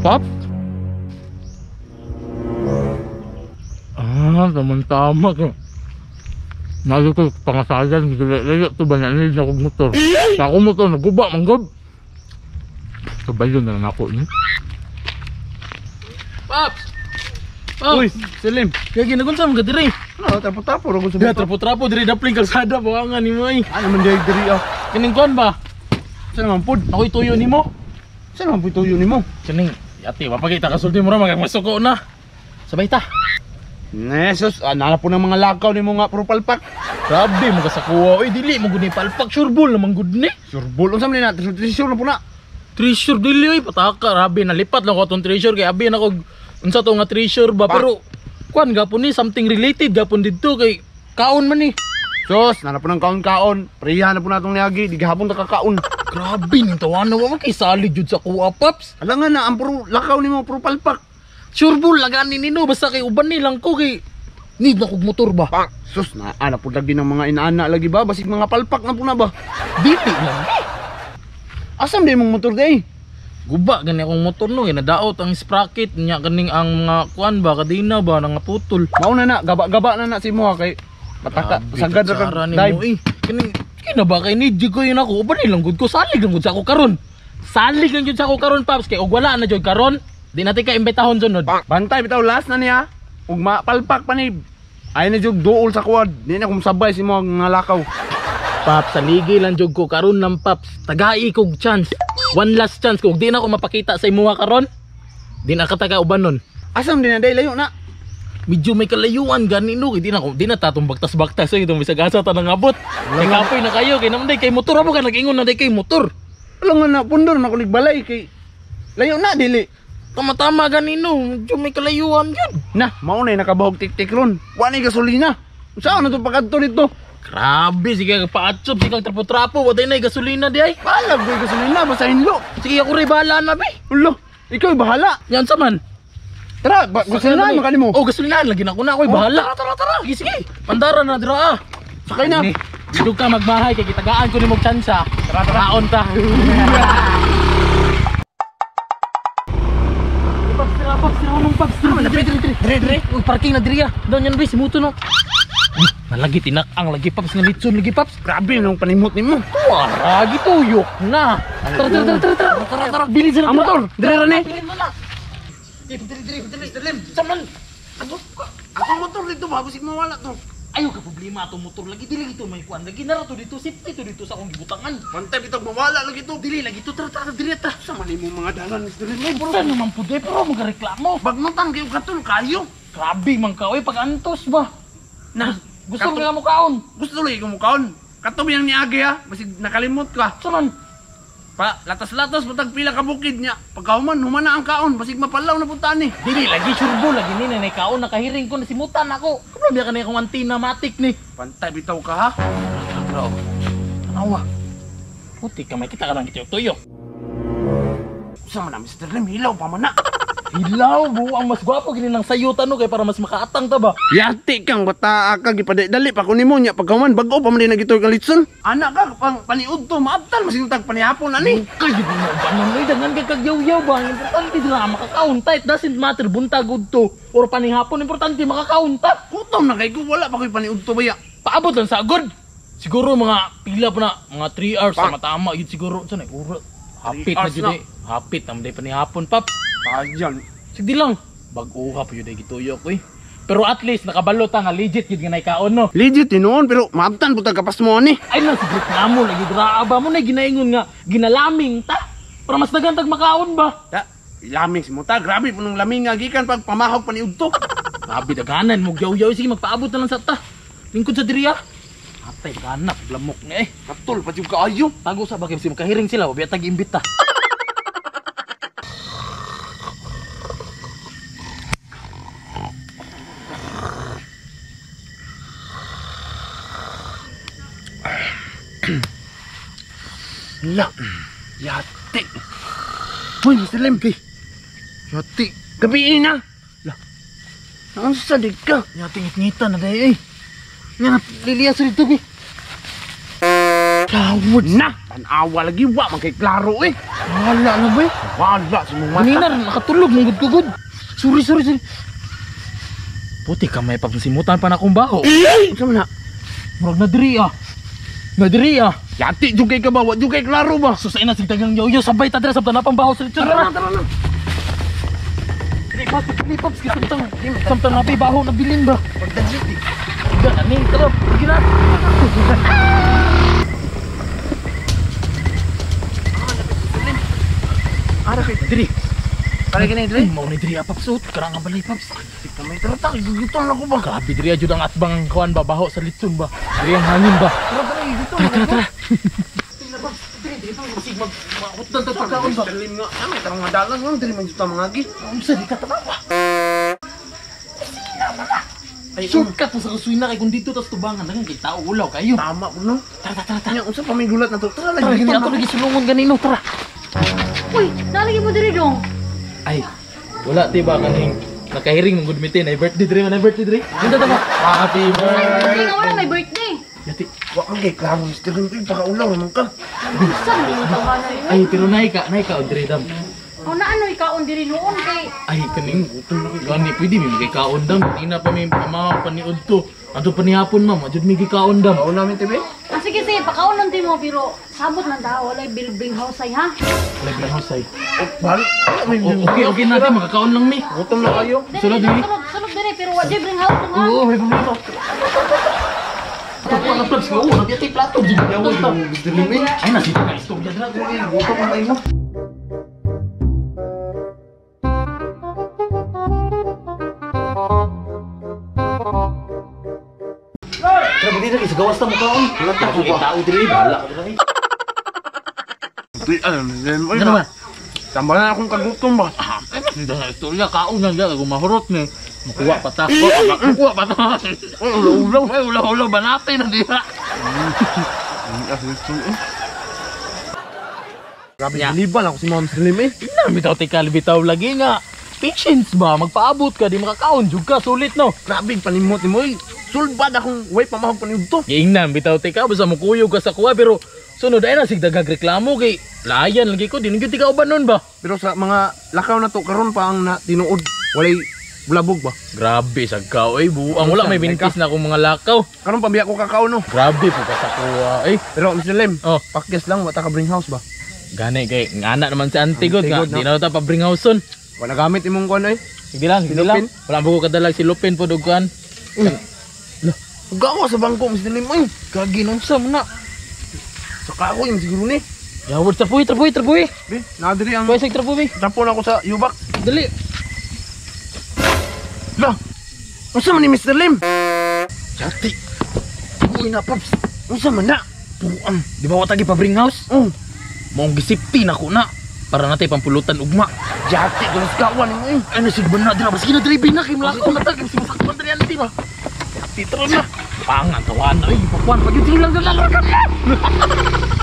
Pop? Ah, tama-tama ko. Nalo ko pangasalan, layo to ba na akong motor. Sa akong motor, naguba, manggab. Kabayo na lang ako. Pops! Oh, Uy, Selim. kaya ginagunsa mo ka diri. Ano, tapo-tapo ro ko sa Kaya trapo-trapo diri dapling kalsada buwangan ni mo ay. Ano man diri ah. Kining kuan ba? Saan naman pod? Ako'y tuyo nimo. Saan naman po tuyo nimo? Kining yati mapakita ka sulti mo ra magmasuko na. Sabay ta. Nesos, nala po ng mga lakaw nimo nga puro palpak. Grabe mo ka sa kuha. Oy dili mo gud ni palpak sureball naman gud ni. Surbol unsa man na, treasure na po na. Treasure dili oy pataka rabi nalipat lang ko atong treasure kay abi na ko unsa to nga treasure ba pero kuan gapon ni something related gapon didto kay kaon man ni. Sos, nala po ng kaon-kaon. Priyahan na po natong niagi, di gahapon ta kakaon. Grabe ni tawana wa kay solid jud sa kuha Pops. Ala nga na, ang puro lakaw nimo puro palpak. Sureball laganin nino basta kay uban ni lang ko kay need na kog motor ba. Sus, ana po lagi ng mga inaana lagi ba? Basig mga palpak na po na ba? Dili lang. Asam di mong motor day? Guba gani akong motor no nadaot ang sprocket nya ganing ang mga kuan ba kadina ba nga putol. Mauna na, gaba-gaba na si mo kay pataka sagad ra kag dive. Kining kina ba kay need ko yun ako uban ni lang gud ko salig lang gud sa ako karon. Salig lang gud sa ako karon Pops kay og wala na jud karon. Di natin ka imbitahon sunod. Bantay bitaw last na niya. Ug palpak pa ni. Ay na jug duol sa quad. Di na kumsabay si mo nga lakaw. Pops saligi lang jud ko karon ng Pops. Tagai kog chance. One last chance kung di na ako mapakita sa imuha karon. Di na kataga uban nun. Asam din na day layo na. Medyo may kalayuan ganino di na tatong bagtas-bagtas so itong bisag asa ta nang abot. Kay kapoy na kayo kay naman day kay motor mo ka nag-ingon na day kay motor. Alam nga na pundor na kulig balay kay layo na dili. Tama-tama ganino, medyo may kalayuan yun. Na, mauna nakabahog tik-tik ron. Wani gasolina. Saan na to pagkadto dito? Grabe, sige paatsob, sige trapo-trapo, waday na gasolina di ay. Balag ko gasolina basta hinlo. Sige ako rin bahala na be. Ulo, ikaw bahala. Yan sa man. Tara, gasolina mo kanimo. Oh, gasolina lagi na ako na ako'y bahala. Tara. Sige. Pandara na dira ah. Sakay na. Dito ka magbahay kay kitagaan ko ni mog tsansa. Tara on ta. Paps, Dre. Uy, parking na diri ah. Doon yan, si Muto no. Nalagi tinakang lagi Paps nga litson lagi Paps. Grabe nung panimot nimo. Wara gituyok na. Tara. Bilis na ang motor. Dire ra ni. Dre. Saman. Ako motor dito ba bisig mawala to. Ayaw ka problema atong motor lagi dili gito may kuan lagi na ra to dito safety to dito sa akong gibutangan. Pantay bitog mawala lagi to. Dili lagi to tara diri ta. Sa man imo mga dalan dire ni. Puro naman pude pero magareklamo. Bagnutang kayo katon kayo. Grabe man ka oy pag antos ba. Na gusto mo nga mo kaon. Gusto tuloy ko mo kaon. Katob yang niagi ha. Basig nakalimot ka. Saman. Pa latas-latas patag pila ka bukid niya. Pagkahuman humana ang kaon basig mapalaw na punta ni. Dili lagi surbo lagi ni nanay kaon nakahiring ko nasimutan ako. Problema ka na akong antina matik ni. Pantay bitaw ka ha. Bro. Tanawa. Puti ka may kita ka lang tuyo. Usa man na Mr. Lim hilaw pa man na. Hilaw bu ang mas gwapo gini nang sayutan no kay para mas makaatang ta ba. Yati kang bata ka gipadali pa ko nimo nya pagkahuman bago pa man din nagitoy ka litson. Anak ka paniud to maabtal masin tag panihapon ani. Kay di mo ba nang dagan kay kagyaw-yaw ba importante dira makakaon ta. It doesn't matter buntag udto or panihapon importante makakaon ta. Kutom na kay ko wala pa koy paniud to baya. Paabot lang sa agod. Siguro mga pila pa na mga 3 hours sa matama yun siguro sa ura. Hapit na jud hapit na day panihapon Paps. Ayan. Sige lang. Bag-uha pa yun ay gituyok eh. Pero at least nakabalo ta nga legit yun nga kaon no. Legit tinuon pero maabtan putag kapas mo ani. Ay lang sigit na mo lagi draba mo na ginaingon nga ginalaming ta. Para mas dagantag makaon ba? Ta, laming si mo ta grabe punong laming nga gikan pag pamahog paniud to. Grabe daganan mo yaw-yaw sige magpaabot na lang sa ta. Lingkod sa diriya. Atay ganap lamok na eh. Katol pa jud kaayo. Tago sa bagay si makahiring sila, biya tag imbita. La, yati. Hoy, Mr. Lim kay. Yati, gabi na. La. Ang sadig ka. Yati ngit-ngita na day eh. Yan liliyas dito bi. Tawad na. Tanawa lagi wa man kay klaro eh. Wala na ba? Wala sa mong mata. Kanina nakatulog mong gud. Sorry. Puti ka may pagsimutan pa na akong baho. Unsa man na? Murag na diri ah. Yati jud kay kabawa, jud kay klaro ba? Susay na sigdagang yoyo sabay ta dira sabta na pang baho sa lechon. Tara na. Lipaps samtang napi baho na bilin ba? Pagdagit. Gana ni tara, pergi na. Ara kay diri. Kaya kini diri. Mau ni diri apa sud? Karang ang balay paps. Kamay tara giguton ako ba? Grabe diri ajud ang atbang kawan ba baho sa lechon ba. Diri ang hangin ba. Tara. Makutan ta pagkaon ba? Dalim nga. Amay tarong madalan nga diri man juta mangagi. Unsa di ka tanawa? Ay, Shortcut mo sa kasuina kay kung dito tas tubangan lang kay tao ulaw kayo. tama ko no. Tara. Nya unsa pa may gulat na to? Tara Tara lagi gini to. ato lagi sulungon ganino tara. Uy, nalagi mo diri dong. Ay, wala ti ba kaning nakahiring mong good meeting ay birthday dre man birthday dre. Kinta ta ba? Happy Hindi birthday. nga wala may birthday. Yati. Wa kang kay klaro Mr. Limpi pakaulaw naman ka. Saan mo tawanan yun? Ay, pero naay ka Dre dam. O na ano ikaon diri noon kay Ay, kaning gani pwede mi kay kaon dam. Ina pa mi mga paniud to. Ato pa ni hapon ma'am, adjud mi kay kaon dam. Ako namin tibi. sige pakaon lang mo pero sabot lang daw wala building house ay ha. Like lang hosay. Bal. Okay na di makakaon lang mi. Gutom na kayo. Sulod diri. Sulod diri pero wala building house lang ha. Oo, may pamilya. Ato pa na plugs ko, nabiyati plato di mo yawo ta. Mr. Limpi. Ay nasita na istorya dra. Gutom na kayo. Grabe dito kay sa gawas ta mo kaon. Wala ta ko tao diri, bahala ka diri. Ano, Limpi. Ano ba? Tambalan akong kagutom ba? Hindi na istorya kaon na diya kung mahurot ni. Makuha pa ta. Makuha pa ta. Ulaw ba natin na diha. Grabe, nilibal ako si Ma'am Sir Limpi. Bitaw lagi nga. Patience ba? Magpaabot ka, di makakaon jud ka sulit no. Grabe, panimot ni mo eh. Sulbad akong way pamahog pa niyo to. Giingnan bitaw ka basta mo kuyog ka sa kuha pero sunod ay na sigdagag reklamo kay layan lagi ko dinugyo ti ka uban nun ba. Pero sa mga lakaw na to, karon pa ang tinuod. Walay bulabog ba? Grabe sagkaw ay buang wala may bintis na akong mga lakaw. Karon pa biya ko kakao no. Grabe po ka sa kuha ay. Pero Mr. Lim, Oh, pakis lang, wata ka bring house ba? gani kay ngana naman si Auntie God nga Auntie God, no? di na ta pa bring houseon. Wala gamit imong kuan eh. Sige lang. Lupin? Wala buko kadalag si Lupin po duguan. Ugawa sa bangko, Mr. Lim. Ay, Kaginom sa muna. saka ako yung siguro ni. Yaward trapuhi. Be, nadiri ang Pwede sa trapuhi. tapon ako sa yubak. Dali. Lah, unsa man ni Mr. Lim? Jati. Uy na paps. Unsa man na? Tuan, di ba watagi pa bring house? Oh, Maong gisipti na ko na. Para natay pampulutan ugma. jati ko sa kawan mo eh. Ano sigban na dira basta kinadrive na kay mlako na tag si masakpan diri anti ba. Titro na. Pangan kawan ay papuan pag yun lang dala.